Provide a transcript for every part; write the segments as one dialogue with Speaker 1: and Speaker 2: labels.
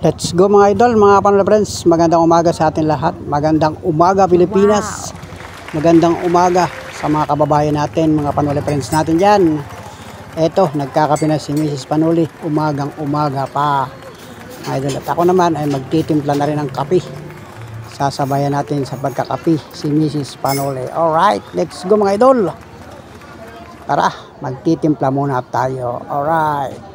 Speaker 1: Let's go mga idol, mga panula friends. Magandang umaga sa atin lahat. Magandang umaga Pilipinas. Magandang umaga sa mga kababayan natin, mga panula friends natin dyan. Eto, nagkakape na si Mrs. Panuli. Umagang umaga pa mga idol. At ako naman ay magtitimpla na rin ng kape. Sasabayan natin sa pagkakape si Mrs. Panuli. Alright, let's go mga idol. Tara, magtitimpla muna tayo. Alright.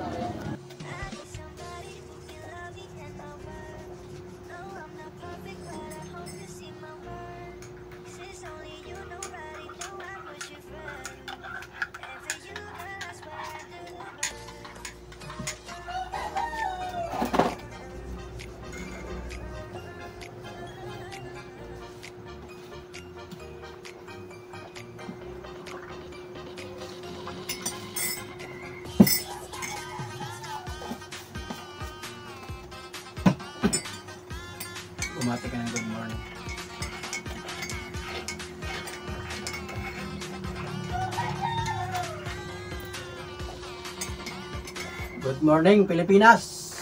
Speaker 1: Bumati ka ng good morning. Good morning Pilipinas.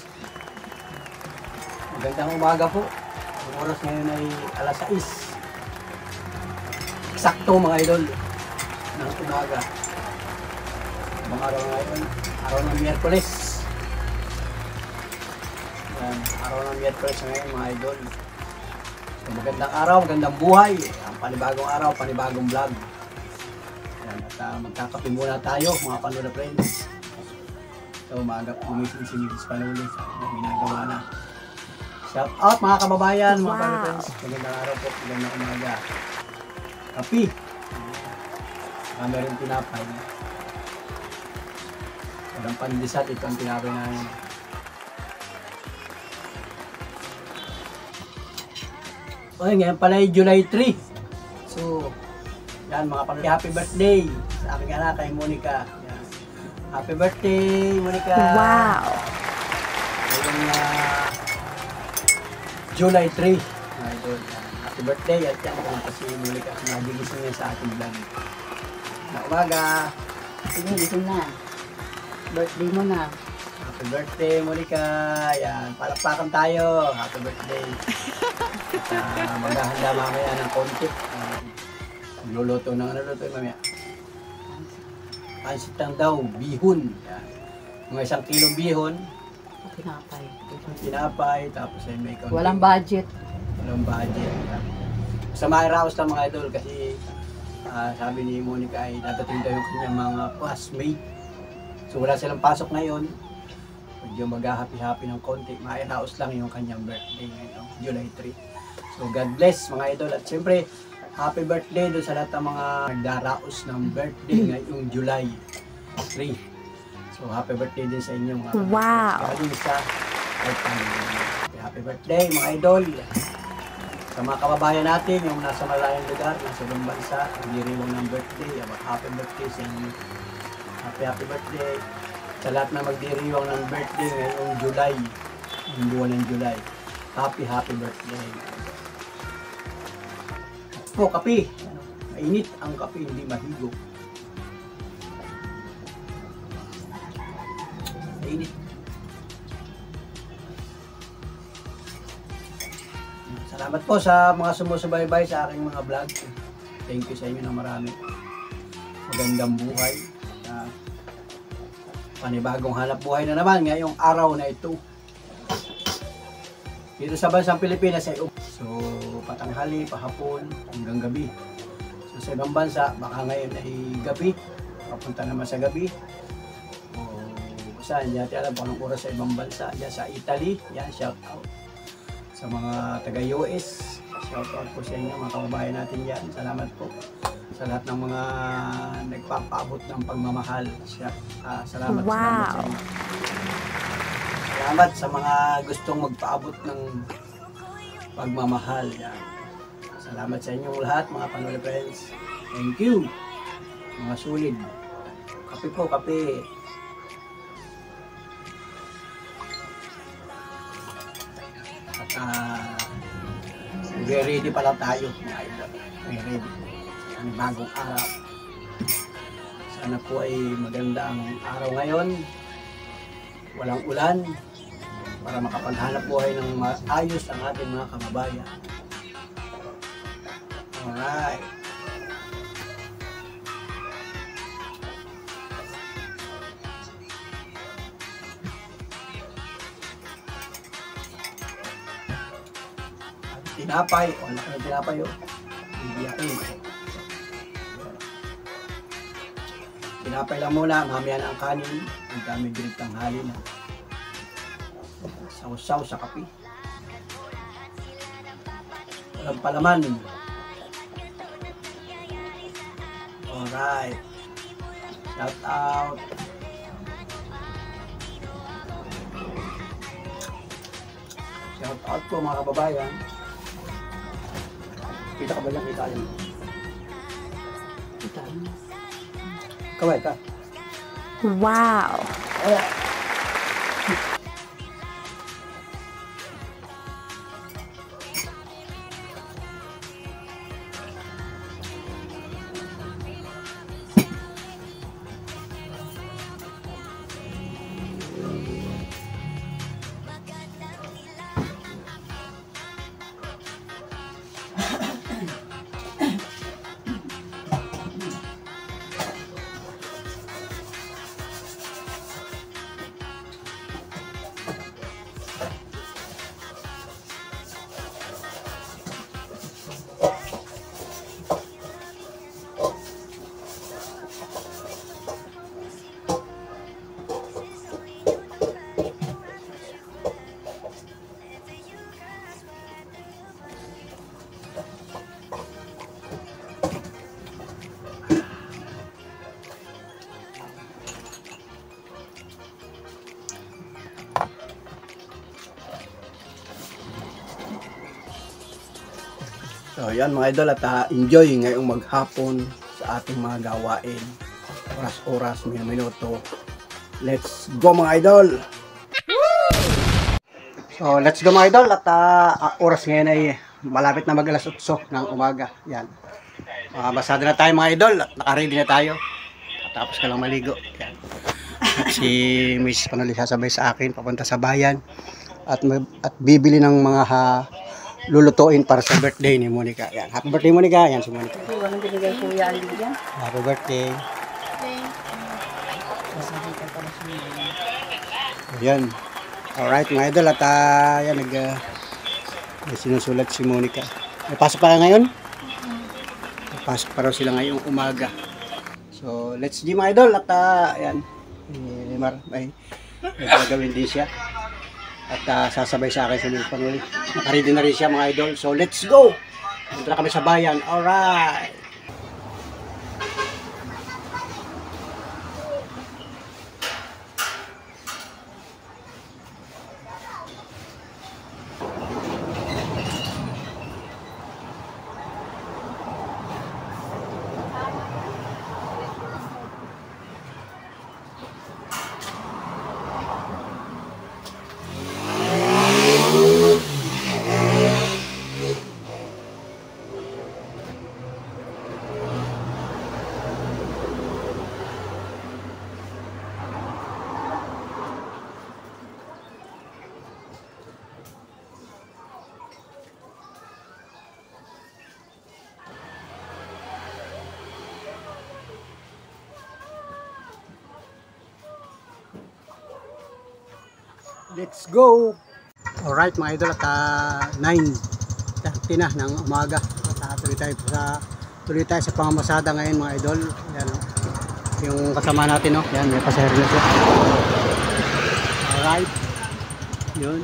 Speaker 1: Magandang umaga po. Ang oras ngayon ay alas 6. Eksakto mga idol ng umaga. Mga araw ngayon, araw ng Miyerkules. Yan, araw ng Miyerkules ngayon mga idol. So, magandang araw, magandang buhay. Ang panibagong araw, panibagong vlog. Yan, at magkakape muna tayo mga panula friends. So umaga pumisin si Mrs. Panuli na ginagawa na. Shout out mga kababayan, mga panula friends. Magandang araw po, magandang umaga. Kape. Kami rin tinapay. Walang pandesal, ito ang tinapay namin. Okay, ngayon pala ay July 3. So, yan mga panuli, happy birthday sa aking anak kay Monica. Yan. Happy birthday, Monica!
Speaker 2: Wow!
Speaker 1: Ngayong July 3. Happy birthday at yan kung si Monica nagigising niya sa ating vlog. Na umaga!
Speaker 2: Sige, dito na. Birthday mo na.
Speaker 1: Happy birthday, Monica! Yan, palakpakan tayo. Happy birthday! At maghahanda mamaya ng konti. Luluto ng ano luto mamaya? Pansit lang daw, bihon. Yan. Mga 1 kilong bihon.
Speaker 2: Tinapay.
Speaker 1: Tinapay, tapos ay may konti.
Speaker 2: Walang budget.
Speaker 1: Walang budget. Sa mairaos lang mga idol kasi sabi ni Monica ay dadating daw yung kanyang mga classmate. So wala silang pasok ngayon. Medyo mag-happy-happy ng konti. Mairaos lang yung kanyang birthday ngayon, July 3. So God bless mga idol. At siyempre, happy birthday doon sa lahat ng mga nagdaraos ng birthday ngayong July 3. So happy birthday din sa inyo mga
Speaker 2: wow!
Speaker 1: galing sa happy birthday mga idol. Sa mga kababayan natin, yung nasa malayong lugar, nasa ibang bansa, nagdiriwang ng birthday. Happy birthday sa inyo. Happy birthday sa lahat na magdiriwang ng birthday ngayong July, yung buwan ng July. Happy birthday. Po, kape. Mainit ang kape, hindi mahigop. Mainit. Salamat po sa mga sumusubaybay sa aking mga vlog. Thank you sa inyo na marami. Magandang buhay. Panibagong hanap buhay na naman ngayong araw na ito. Dito sa bansang Pilipinas ay so patanghali, pahapon, hanggang gabi. So sa ibang bansa, baka ngayon ay gabi, papunta naman sa gabi. O saan, hindi natin alam kung anong oras sa ibang bansa. Yan sa Italy, yan, shout out. Sa mga taga-US, shout out po sa inyo, mga kababayan natin yan. Salamat po sa lahat ng mga nagpapaabot ng pagmamahal. Salamat,
Speaker 2: wow!
Speaker 1: Salamat sa inyo. Salamat sa mga gustong magpaabot ng pagmamahal. Yan. Salamat sa inyong lahat mga panula friends. Thank you. Mga solid. Kape po, kape. At ready pa lang tayo mga idol. Ready. Ang bagong araw. Sana po ay maganda ang araw ngayon. Walang ulan. para makapaghanap buhay ng maayos ang ating mga kababayan. Alright. Tinapay, wala ka ng tinapay o. Bibiyakin. Tinapay lang muna, mamaya na ang kanin. Ang dami direct tanghali na. Sausaw sa kape. Walang palaman. Alright. Shout out. Shout out po mga kababayan. Kita ka ba yan? Kita yan. Kita yan. Kaway ka.
Speaker 3: Wow.
Speaker 1: So yan mga idol, at enjoy ngayong maghapon sa ating mga gawain. Oras-oras, minuto. Let's go mga idol! So let's go mga idol, at oras ngayon ay malapit na mag alas 8 ng umaga. Yan. Basada na tayo mga idol, at nakaready na tayo. Tapos ka lang maligo. Yan. At si Miss Panoli sasabay sa akin papunta sa bayan at bibili ng mga lulutuin para sa birthday ni Monica. Yan. Happy birthday Monica. Yan si Monica.
Speaker 2: Walang binigay Kuya Aldi dyan.
Speaker 1: Happy birthday. Yan. Alright mga idol, at yan may sinusulat si Monica. May pasok pa ngayon? May pasok pa raw sila ngayong umaga. So let's go mga idol, at yan. Limar may gagawin din siya. At sasabay sa akin sa Miss Panoli. Nakaready na rin siya mga idol. So let's go! Punta na kami sa bayan. Alright! Let's go! Alright mga idol, at 9:30 na ng umaga. At tuloy tayo sa pamamasada ngayon mga idol. Yan, yung kasama natin, no? Yan, may pasahero na siya. Alright. Yun.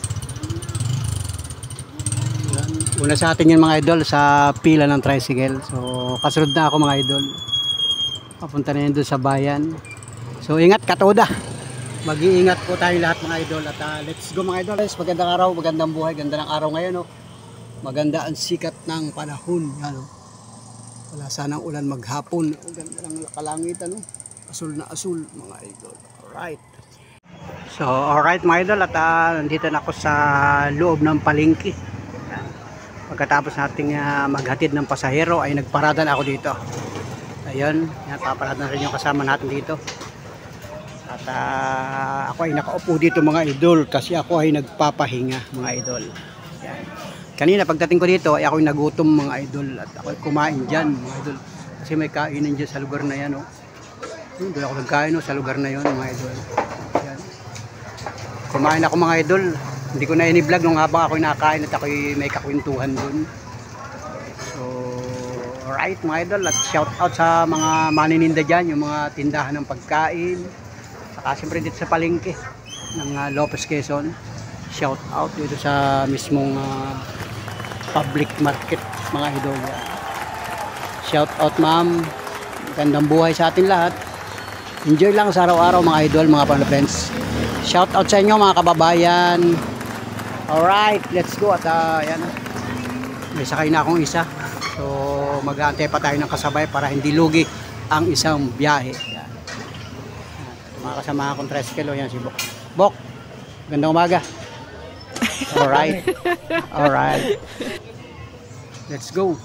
Speaker 1: Yan. Una sa atin yun mga idol sa pila ng tricycle. So kasunod na ako mga idol. Papunta na yun doon sa bayan. So ingat katoda. Mag-iingat po tayo lahat mga idol, at let's go mga idol. Magandang araw, magandang buhay, ganda ng araw ngayon, no? Maganda ang sikat ng panahon, yan, no? Wala sanang ulan maghapon. Ganda ng kalangitan, no? Asul na asul mga idol. Alright. So alright mga idol, at nandito na ako sa loob ng palengke. Yan. Pagkatapos nating maghatid ng pasahero ay nagparada na ako dito. Ayun, yan, paparada na rin yung kasama natin dito. At At ako ay nakaupo dito mga idol kasi ako ay nagpapahinga mga idol. Yan. Kanina pagdating ko dito ay ako ay nagutom mga idol at ako ay kumain dyan mga idol. Kasi may kainan dyan sa lugar na yan. Oh. Doon ako nagkain sa lugar na yon mga idol. Yan. Kumain ako mga idol. Hindi ko na ini-vlog nung habang ako nakain at ako may kakwentuhan doon. So, alright mga idol, at shout out sa mga manininda dyan, yung mga tindahan ng pagkain. Saka siyempre dito sa palengke ng Lopez Quezon. Shout out dito sa mismong public market mga idol. Shout out ma'am. Magandang buhay sa atin lahat. Enjoy lang sa araw-araw mga idol, mga friends. Shout out sa inyo mga kababayan. Alright, let's go. At yan, may sakay na akong isa. So mag-aantay pa tayo ng kasabay para hindi lugi ang isang biyahe. Yan. Mga kasama akong tricycle, yan si Bok. Bok, gandang umaga. Alright. Alright. Let's go.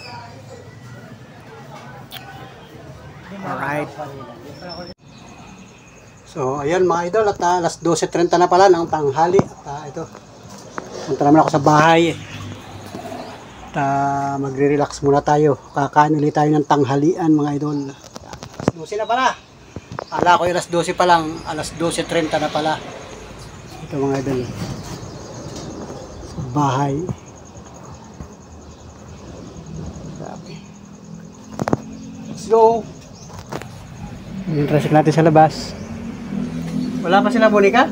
Speaker 1: Alright. So ayan mga idol, at alas 12:30 na pala ng tanghali. At ito, punta naman ako sa bahay. At magre-relax muna tayo. Kakain ulit tayo ng tanghalian mga idol. Alas 12 na pala. Akala ko alas 12 pa lang. Alas 12:30 na pala. Ito mga idol. Sa bahay. Grabe. Let's go. Yung traffic natin sa labas. Wala pa sila Monica?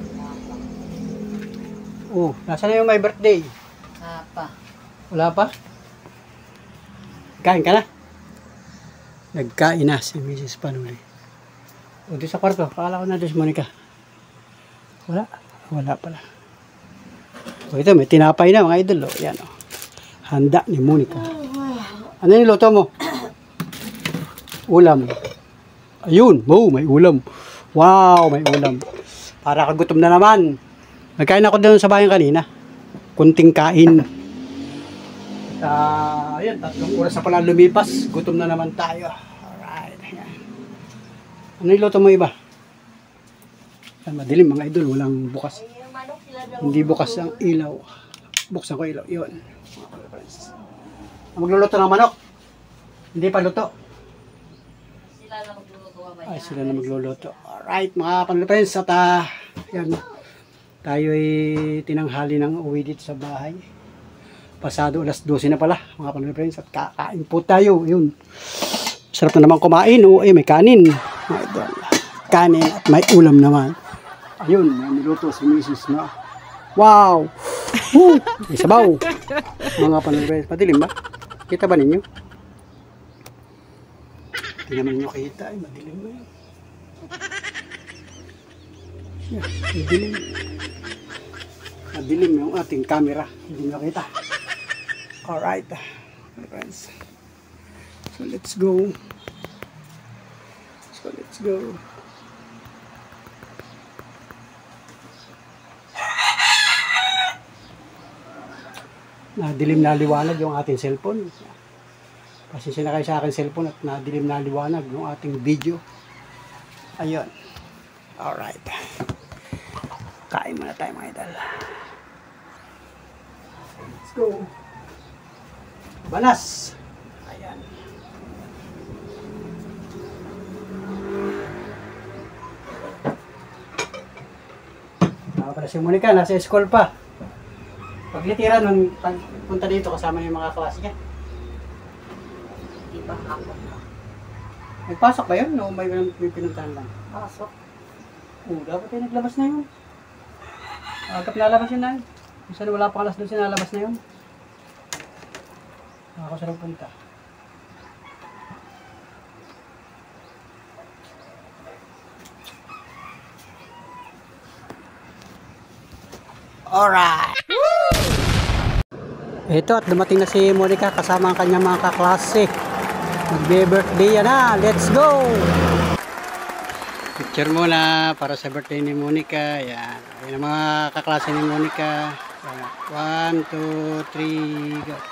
Speaker 1: Oh, nasa na yung my birthday?
Speaker 2: Apa.
Speaker 1: Wala pa? Kain ka na? Nagkain na si Mrs. Panuli. O, di sa kwarto. Pakala ko na si Monica. Wala. Wala pala. O, ito, may tinapay na mga idol. O, yan o. Handa ni Monica. Ano yung luto mo? Ulam. Ayun. Oh, may ulam. Wow, may ulam. Para kagutom na naman. Nagkain ako doon sa bayan kanina. Kunting kain. Ayan, 3 oras na pala lumipas. Gutom na naman tayo. Alright. Ayan. Ano yung luto mo iba? Ayan, madilim mga idol. Walang bukas. Hindi bukas ang ilaw. Buksan ko ilaw. Yun. Magluluto ng manok. Hindi pa luto. Ay, sila na magluluto. Alright, mga panlipens. At yan, tayo ay tinanghali ng uwi dito sa bahay. Pasado alas 12 na pala, mga panlipens. At kakain po tayo. Yun. Sarap na naman kumain. O, may kanin. Kanin at may ulam naman. Ayun, may niluto si Mrs. na. Wow! Woo! May sabaw. Mga panlipens. Madilim ba? Kita ba ninyo? Hindi naman nyo kita, ay madilim mo yun. Yeah, madilim. Madilim yung ating camera, hindi nyo kita. Alright, my friends. So let's go. Nadilim na liwanag yung ating cellphone. Kasi sinakay sa akin cellphone at nadilim na liwanag ng ating video. Ayun. Alright. Kain muna tayo mga idol. Let's go. Banas. Ayan. Para si Monica, nasa school pa. Paglitira nung punta dito kasama yung mga klase niya.
Speaker 2: Iba ako.
Speaker 1: Nagpasok ba yun? O may pinuntahan lang?
Speaker 2: Pasok.
Speaker 1: Dapat ay naglabas na yun. Agap nalabas yun na yun. Minsan wala pa alas doon sinalabas na yun. Ako sa punta. Alright! Ito at dumating na si Monica kasama ang kanyang mga kaklase. Mag-birthday yan na. Let's go! Picture muna para sa birthday ni Monica. Yan. Ayan ang mga kaklase ni Monica. 1, 2, 3, go.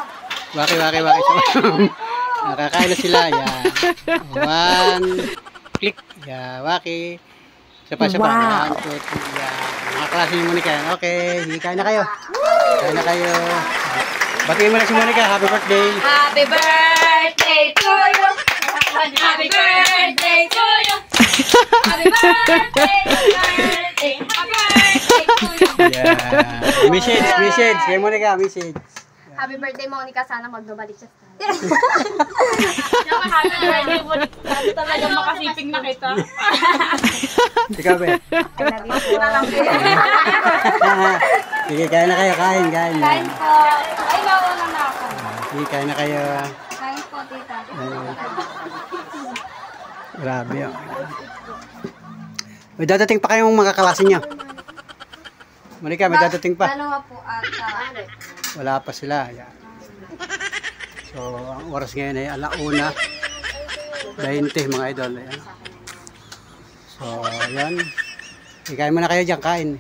Speaker 1: Waki. Nakakain na sila. Yan. 1, Click. Yeah, waki. Sapa.
Speaker 3: Wow.
Speaker 1: Yan, 2, 3. Yan. Mga klase ni Monica. Okay, sige, kain na kayo. Kain na kayo. Batiin mo na si Monica. Happy birthday.
Speaker 2: Happy birthday to you. Happy birthday to you. Happy birthday, happy birthday to you.
Speaker 1: Yeah. Message. Kay Monica, message.
Speaker 4: Happy birthday, Monica. Sana magbabalik siya sa
Speaker 2: Happy birthday mo. Talagang makasiping na kita.
Speaker 1: Ikaw, be.
Speaker 4: I love you po.
Speaker 1: Sige, kain na kayo. Kain.
Speaker 4: Kain po. Ay, nauna na ako.
Speaker 1: Sige, kain na kayo.
Speaker 4: Kain po, tita.
Speaker 1: Grabe yun. May dadating pa kayong mga kaklase niyo. Monica, may dadating pa.
Speaker 4: Ano nga po ata?
Speaker 1: Wala pa sila. Yan. So, ang oras ngayon ay 1:20 mga idol. Ayan. So, ayan. Ikain muna kayo dyan, kain.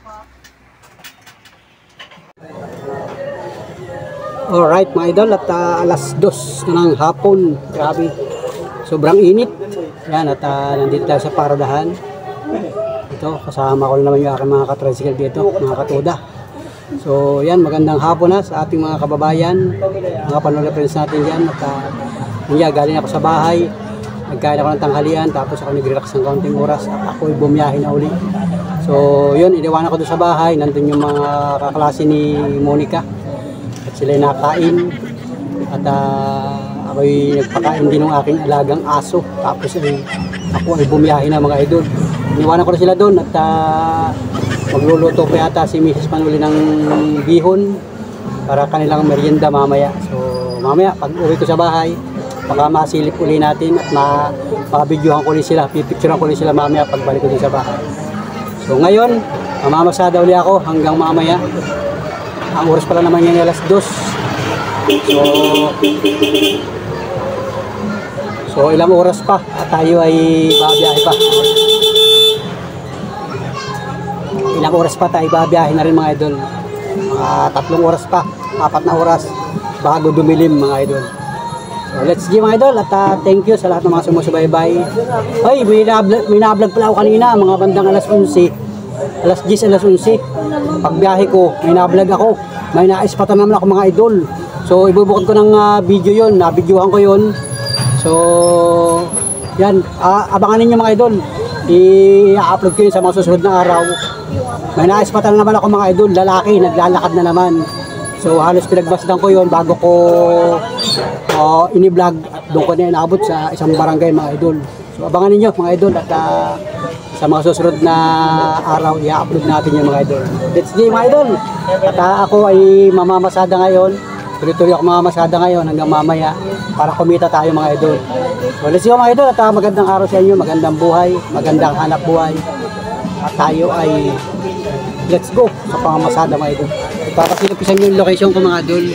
Speaker 1: Alright mga idol, at alas 2 na ng hapon. Grabe. Sobrang init. Yan, at nandito tayo sa paradahan. Ito, kasama ko naman yung aking mga katricycle dito, mga katuda. So, yan, magandang hapon na sa ating mga kababayan, mga Panola friends natin dyan. At galing ako sa bahay, nagkain ako ng tanghalian, tapos ako nag-relax ng kaunting oras at ako ay bumiyahin na uli. So, yun, iniwanan ko doon sa bahay, nandun yung mga kaklase ni Monica at sila nakain. At ako ay nagpakain din ng aking alagang aso, tapos ako ay bumiyahin na mga idol. Iniwanan ko na sila doon at magluluto pa yata si Mrs. Manuli ng bihon para kanilang merienda mamaya. So mamaya pag uwi ko sa bahay, baka masilip uli natin at mabidyohan ko ulit sila, pipicturean ko ulit sila mamaya pagbalik ko din sa bahay. So ngayon, mamamasada uli ako hanggang mamaya. Ang oras pala naman yan alas 2. So ilang oras pa at tayo ay babiyahe pa. Ilang oras pa tayo babiyahe na rin mga idol. 3 oras pa, 4 na oras bago dumilim mga idol. So let's go mga idol at thank you sa lahat ng mga sumusubaybay. Ay, may na-vlog pala ako kanina mga bandang alas 11. Alas 10, alas 11. Pagbiyahe ko, may na-vlog ako. May naispatan naman ako mga idol. So ibubukod ko ng video yon, na-videohan ko yon. So yan, abangan ninyo mga idol. I-upload ko yun sa mga susunod na araw. May naispatan naman ako mga idol, lalaki, naglalakad na naman. So halos pinagbasdan ko yon bago ko ini-vlog at doon ko na inabot sa isang barangay mga idol. So abangan ninyo mga idol at sa mga susunod na araw i-upload natin yung mga idol. Let's go mga idol. At ako ay mamamasada ngayon. Tuloy-tuloy ako mamamasada ngayon hanggang mamaya para kumita tayo mga idol. So let's go mga idol at magandang araw sa inyo, magandang buhay, magandang hanap buhay. At tayo ay let's go sa pamamasada mga idol. Papasilipisan yung location ko mga idol.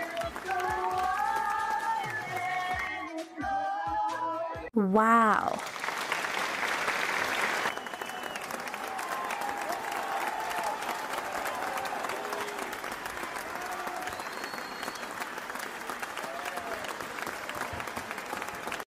Speaker 3: Wow.